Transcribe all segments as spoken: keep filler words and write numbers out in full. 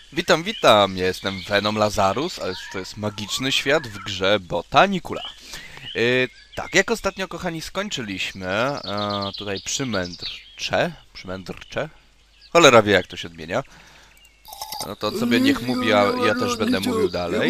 Witam, witam, ja jestem Venom Lazarus, a to jest magiczny świat w grze Botanicula. Yy, tak, jak ostatnio, kochani, skończyliśmy e, tutaj przymędrcze, przymędrcze, cholera wie jak to się odmienia. No to on sobie niech mówi, a ja też będę mówił dalej.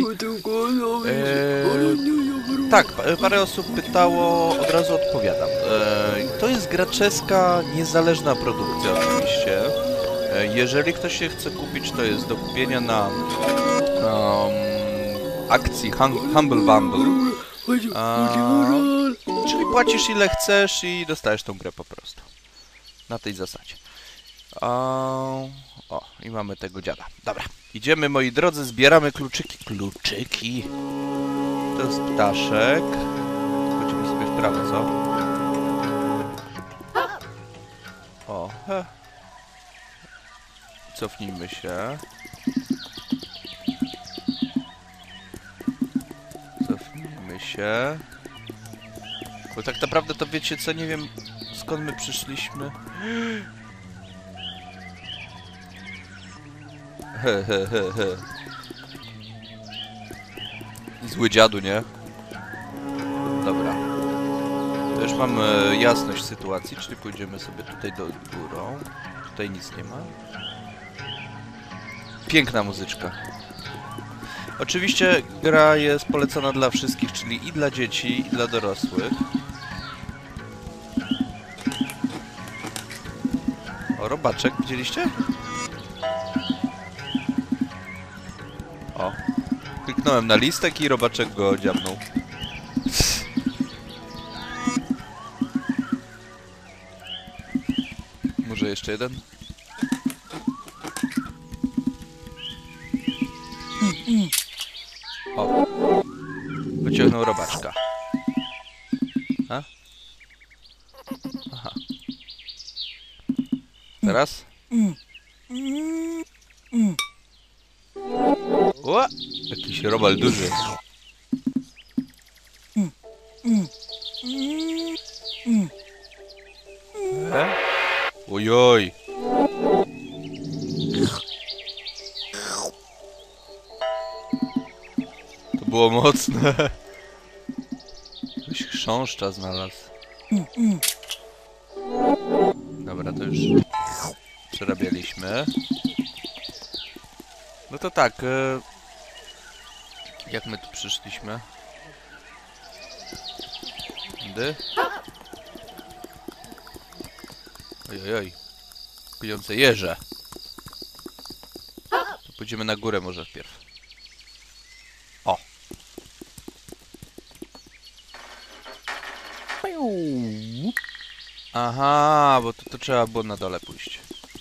Yy, tak, parę osób pytało, od razu odpowiadam. Yy, to jest graczeska, niezależna produkcja oczywiście. Jeżeli ktoś się chce kupić, to jest do kupienia na um, akcji hum Humble Bundle. Uh, czyli płacisz ile chcesz i dostajesz tą grę po prostu. Na tej zasadzie. Uh, o, i mamy tego dziada. Dobra, idziemy, moi drodzy, zbieramy kluczyki. Kluczyki. To jest ptaszek. Chodzimy sobie w prawo, co? O, he. Cofnijmy się. Cofnijmy się. Bo tak naprawdę to wiecie co, nie wiem skąd my przyszliśmy. He, he, he, he. Zły dziadu, nie? Dobra. To już mamy jasność sytuacji, czyli pójdziemy sobie tutaj do górą. Tutaj nic nie ma. Piękna muzyczka. Oczywiście gra jest polecana dla wszystkich, czyli i dla dzieci, i dla dorosłych. O, robaczek, widzieliście? O. Kliknąłem na listek i robaczek go dziabnął. Może jeszcze jeden? O. Wyciągnął robaczka. A? Aha. Teraz? O! Jakiś robal duży. E? Ojoj. To było mocne. Ktoś chrząszcza znalazł. Dobra, to już przerabialiśmy. No to tak. E... Jak my tu przyszliśmy? Gdy? Ojojoj. Kujące jeże. To pójdziemy na górę może wpierw. O. Aha, bo to, to trzeba było na dole pójść.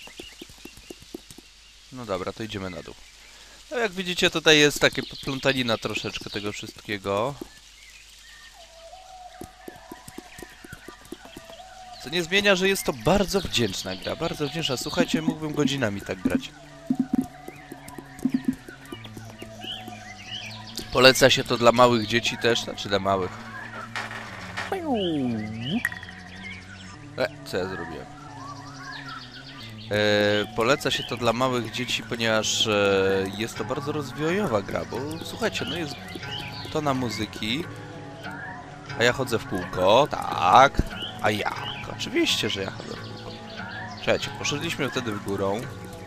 No dobra, to idziemy na dół. No jak widzicie, tutaj jest takie poplątanina troszeczkę tego wszystkiego. Co nie zmienia, że jest to bardzo wdzięczna gra, bardzo wdzięczna. Słuchajcie, mógłbym godzinami tak grać. Poleca się to dla małych dzieci też, znaczy dla małych. E, co ja zrobiłem? E, poleca się to dla małych dzieci, ponieważ e, jest to bardzo rozwojowa gra, bo słuchajcie, no jest tona muzyki, a ja chodzę w kółko, tak, a jak? Oczywiście, że ja chodzę w kółko. Słuchajcie, poszedliśmy wtedy w górą.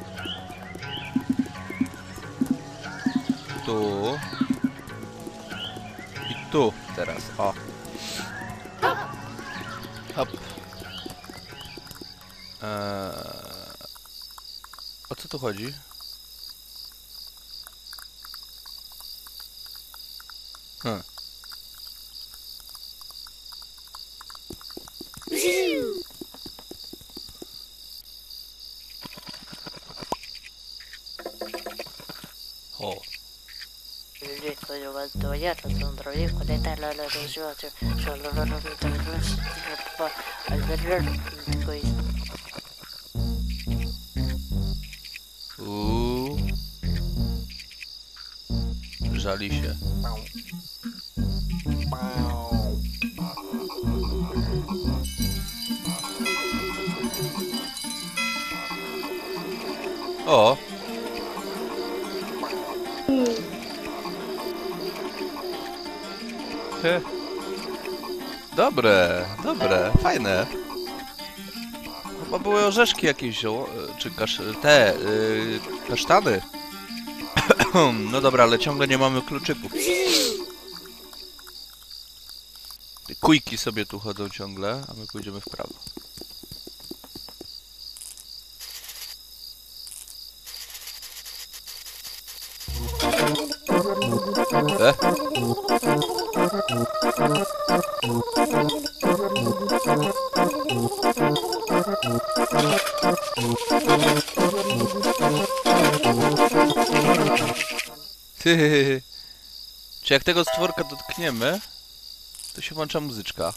Tu. I tu teraz, o. Hop. Eee... O co tu chodzi? Hm. O. Uuu. Żali się. O! orzechy. Dobre, dobre, fajne. Chyba były orzeszki jakieś, czy kasz... te, yy, kasztany. No dobra, ale ciągle nie mamy kluczyków. Kujki sobie tu chodzą ciągle, a my pójdziemy w prawo. E? Czy jak tego stworka dotkniemy, to się włącza muzyczka.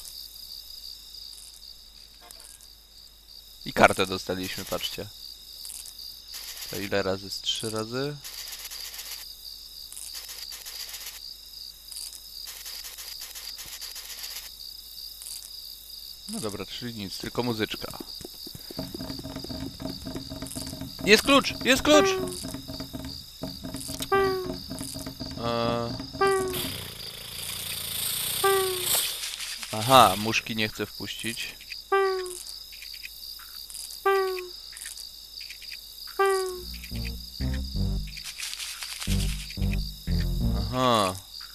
I kartę dostaliśmy, patrzcie. To ile razy? Z trzy razy? No dobra, czyli nic, tylko muzyczka. Jest klucz! Jest klucz! Eee... Aha, muszki nie chcę wpuścić. Aha.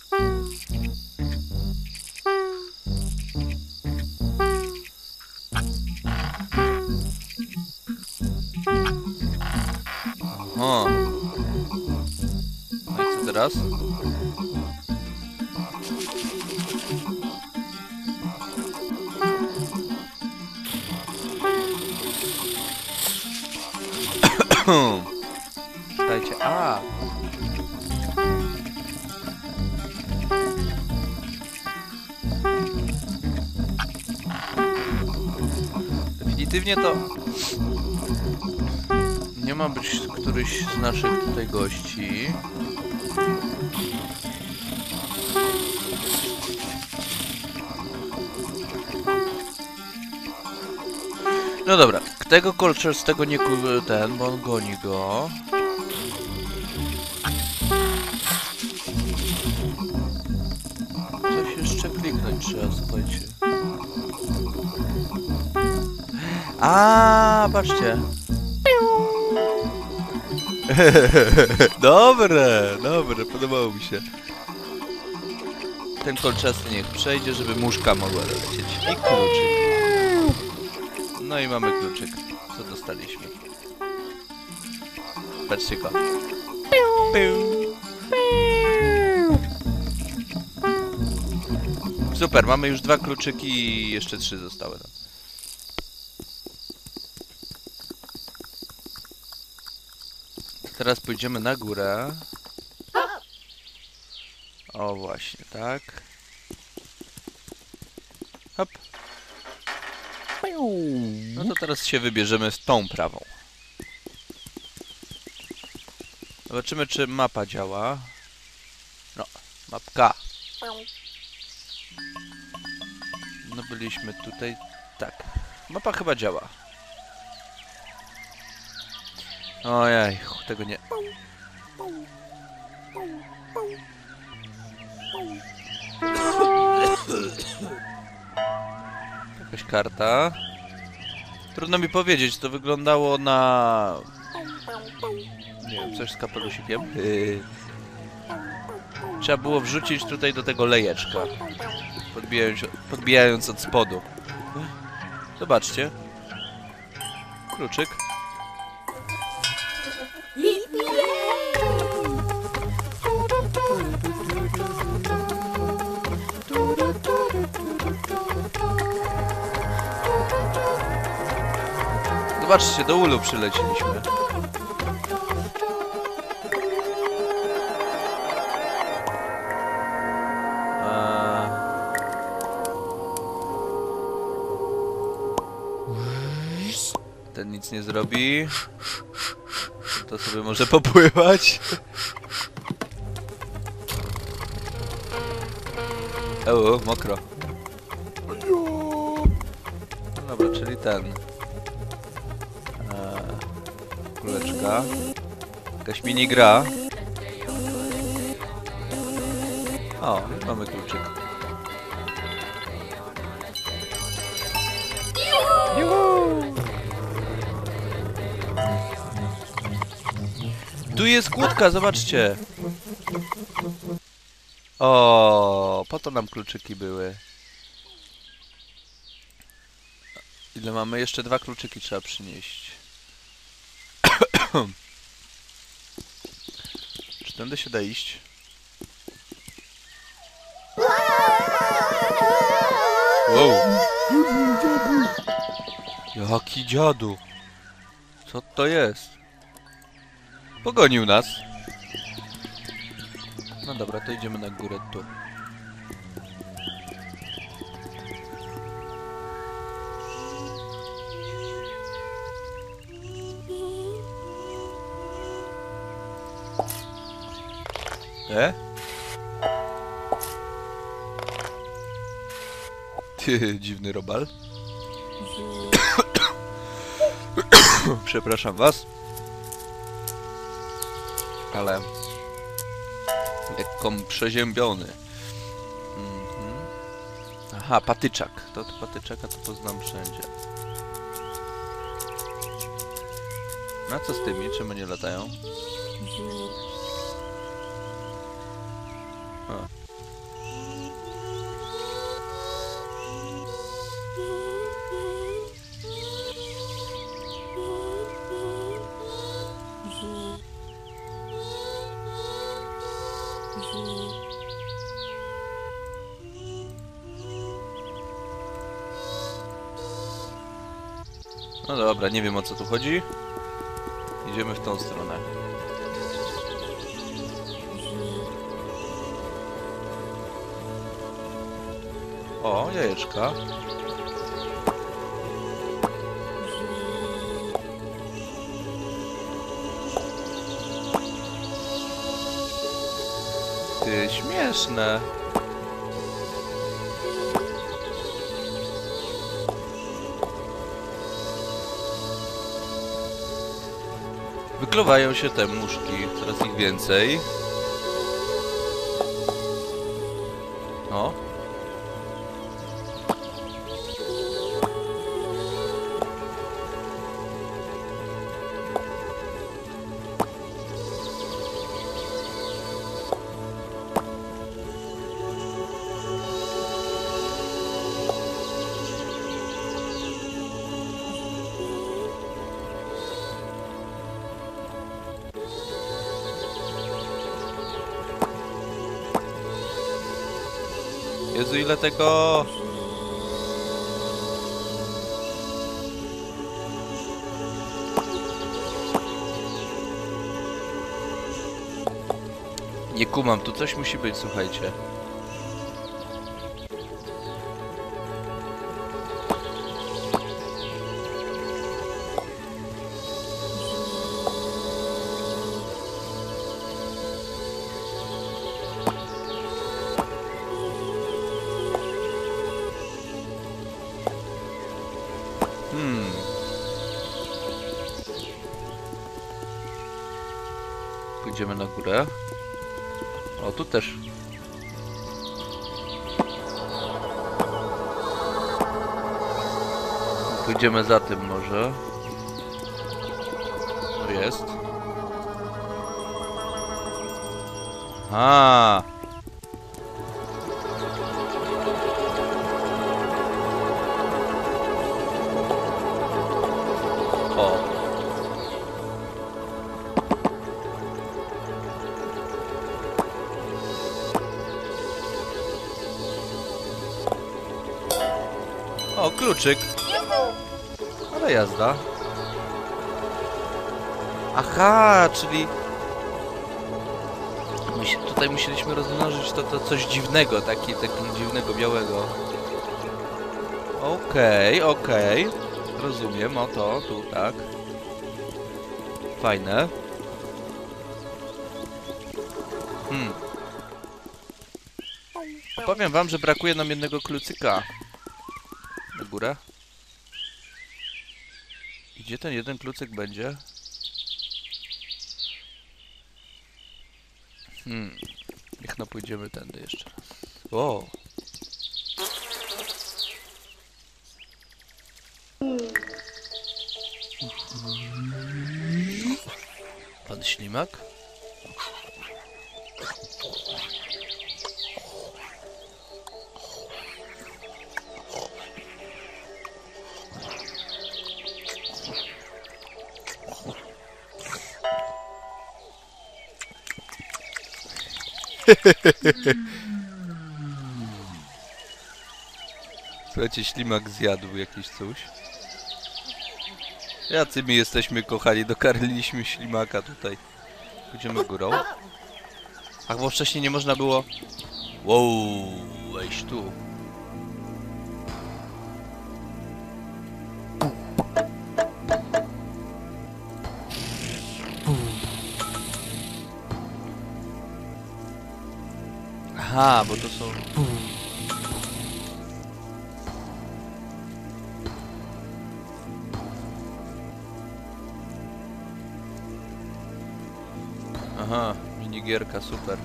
Aha. No i co teraz? Dajcie, a. Definitywnie to nie ma być któryś z naszych tutaj gości. No dobra, tego kolczer z tego nie ten, bo on goni go. Coś jeszcze kliknąć trzeba, słuchajcie. A, patrzcie. Dobre, dobre, podobało mi się. Ten kolczasty niech przejdzie, żeby muszka mogła dolecieć. I kluczyk. No i mamy kluczyk, co dostaliśmy. Patrzcie go. Super, mamy już dwa kluczyki i jeszcze trzy zostały. Teraz pójdziemy na górę. O właśnie, tak. Hop. No to teraz się wybierzemy w tą prawą. Zobaczymy, czy mapa działa. No, mapka. No byliśmy tutaj. Tak, mapa chyba działa. Ojej, tego nie... Jakaś karta. Trudno mi powiedzieć, to wyglądało na... Nie wiem, coś z kapelusikiem. Yy... Trzeba było wrzucić tutaj do tego lejeczka. Podbijając, podbijając od spodu. Zobaczcie. Kluczyk. Zobaczcie, do ulu przyleciliśmy. Ten nic nie zrobi. To sobie może popływać. O, mokro. No dobra, czyli ten. Eee, kuleczka. Jakaś mini gra. O, już mamy kluczyk. Tu jest kłódka, zobaczcie. O, po to nam kluczyki były. Ile mamy? Jeszcze dwa kluczyki trzeba przynieść. Czy tędy się da iść? Wow. Jaki dziadu? Co to jest? Pogonił nas. No dobra, to idziemy na górę tu. E? Ty, dziwny robal. Przepraszam was. Ale lekko przeziębiony. Mhm. Aha, patyczak. To, to patyczaka to poznam wszędzie. No co z tymi? Czemu nie latają? A. No dobra, nie wiem o co tu chodzi. Idziemy w tą stronę. O, jajeczka. Ty, śmieszne. Wykluwają się te muszki, coraz ich więcej. O. Jezu, ile tego... Nie kumam, tu coś musi być, słuchajcie. Hmm. Pójdziemy na górę. O, tu też. Pójdziemy za tym może. Tu jest. A. O. O, kluczyk. Ale jazda. Aha, czyli... Musi, tutaj musieliśmy rozmnożyć to, to coś dziwnego, taki, takiego dziwnego białego. Okej, okay, okej. Okay. Rozumiem, o to, tu, tak. Fajne. Hmm. Powiem wam, że brakuje nam jednego klucyka. Na górę. Gdzie ten jeden klucyk będzie? Hmm. Niech no pójdziemy tędy jeszcze raz. O. Pan ślimak? Słuchajcie, ślimak zjadł jakieś coś. Jacy my jesteśmy, kochani, dokarmiliśmy ślimaka tutaj. Pójdziemy górą. Ach, bo wcześniej nie można było... Wow, wejść tu. Aha, bo to są... Aha, minigierka, super.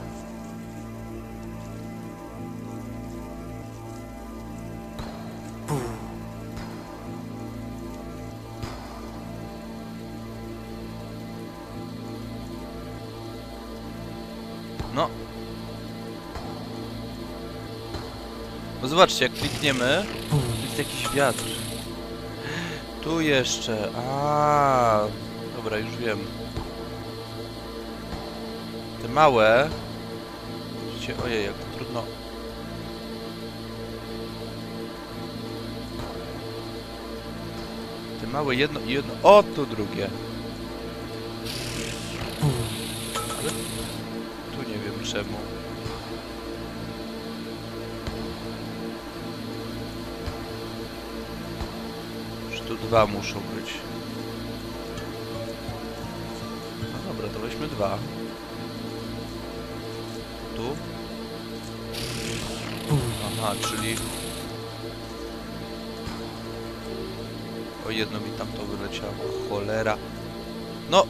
No. Bo zobaczcie, jak klikniemy, jest jakiś wiatr. Tu jeszcze. A, dobra, już wiem. Te małe... Widzicie, ojej, jak to trudno... Te małe jedno i jedno... O, tu drugie. Ale... Tu nie wiem czemu. Już tu dwa muszą być. No dobra, to weźmy dwa. Tu. Aha, czyli... O, jedno mi tam to wyleciało. Cholera. No!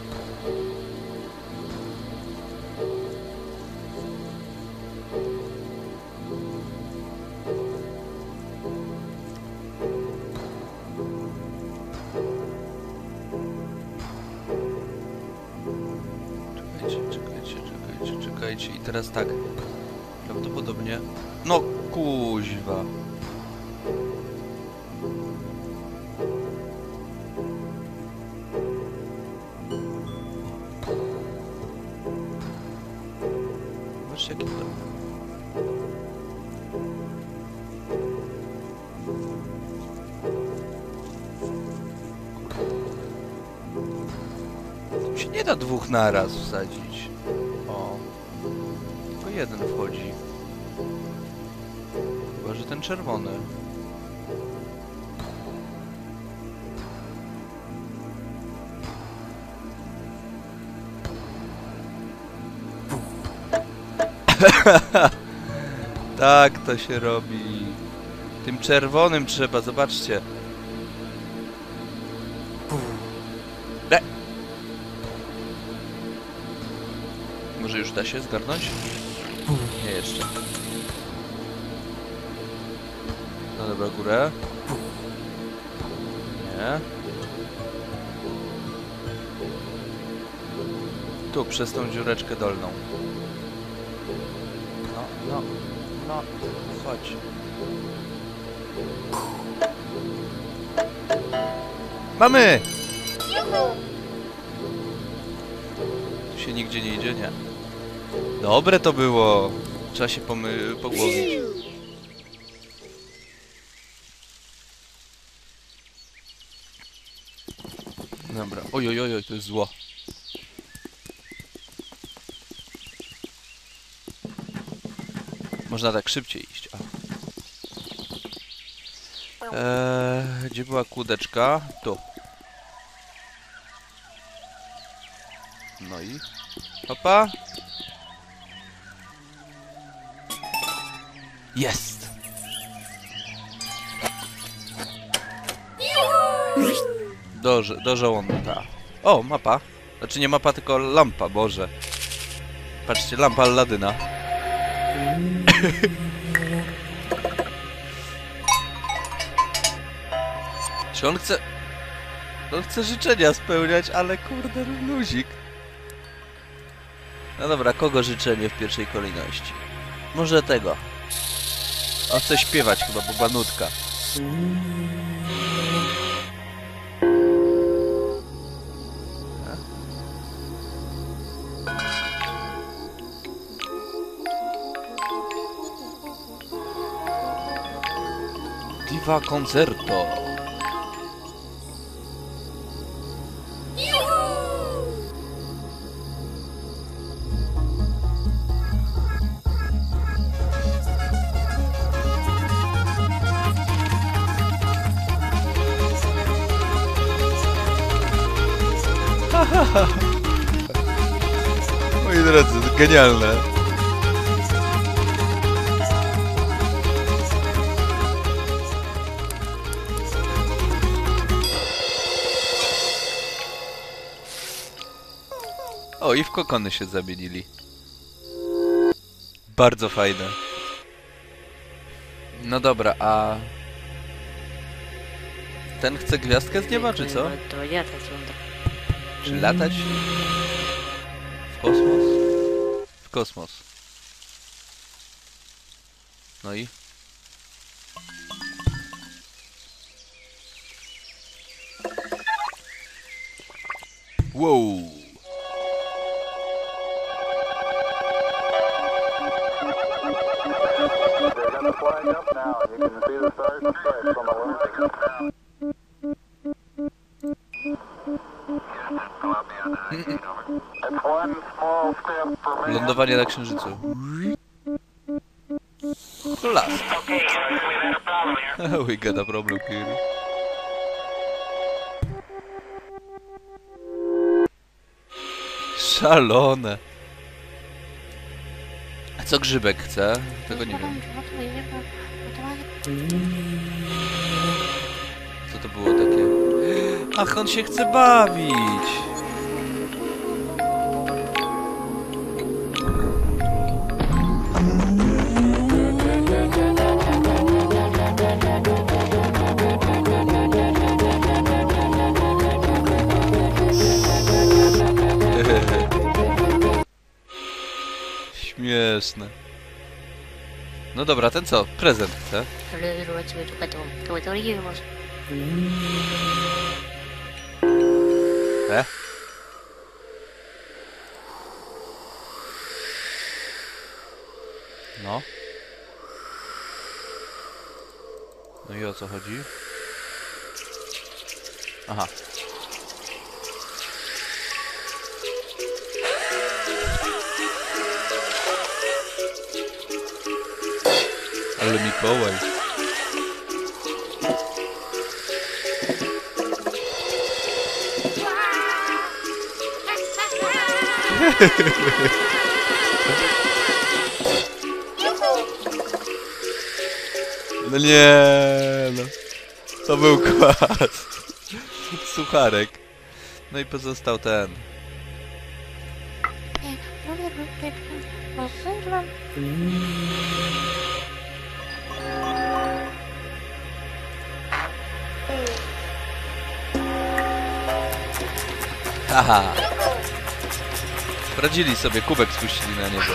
Czekajcie, czekajcie, czekajcie, czekajcie. I teraz tak. Prawdopodobnie... No, kuźwa. Zobaczcie, jaki to... Tu się nie da dwóch naraz wsadzić. O. Tylko jeden wchodzi. Chyba, że ten czerwony. Tak to się robi. Tym czerwonym trzeba, zobaczcie. Le. Może już da się zgarnąć? Nie jeszcze. No dobra, górę. Nie. Tu, przez tą dziureczkę dolną. No, no, no, chodź. Mamy! Tu się nigdzie nie idzie, nie. Dobre to było. Trzeba się pomy pogłowić. Dobra. Oj, oj, oj, to jest zło. Można tak szybciej iść. O. Eee, gdzie była kłódeczka? Tu. No i... Hopa. Jest! Do, do żołądka. O, mapa. Znaczy nie mapa, tylko lampa, Boże. Patrzcie, lampa Alladyna. Czy on chce... On chce życzenia spełniać, ale kurde, luzik. No dobra, kogo życzenie w pierwszej kolejności? Może tego. On chce śpiewać chyba, bo banutka. Diva Concerto. Moi drodzy, to genialne. O, i w kokony się zamienili. Bardzo fajne. No dobra, a... ten chce gwiazdkę z nieba, czy co? Czy latać? W kosmos? W kosmos. No i? Wow! Lądowanie na Księżycu. To las. We got a problem here. Szalone. A co Grzybek chce? Tego nie wiem. Co to było takie? Ach, on się chce bawić! Śmieszne. No dobra, ten co? Prezent chce? E? No. No i o co chodzi? Aha. Ale Mikołaj. No nie, no. To był kwas. Sucharek. No i pozostał ten. Haha. Poradzili sobie, kubek spuścili na niego.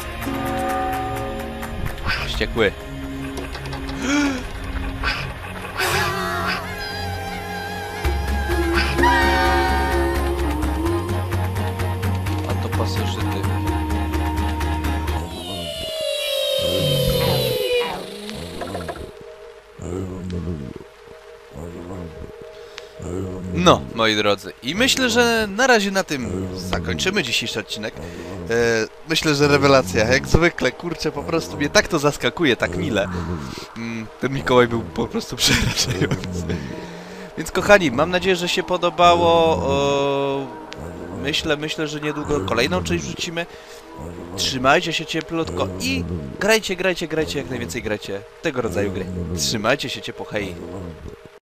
Wściekły. A to pasożyty. No, moi drodzy, i myślę, że na razie na tym zakończymy dzisiejszy odcinek. E, myślę, że rewelacja, jak zwykle, kurczę, po prostu mnie tak to zaskakuje, tak mile. Mm, ten Mikołaj był po prostu przerażający. Więc kochani, mam nadzieję, że się podobało. O, myślę, myślę, że niedługo kolejną część wrzucimy. Trzymajcie się cieplutko i grajcie, grajcie, grajcie, jak najwięcej grajcie tego rodzaju gry. Trzymajcie się ciepło, hej!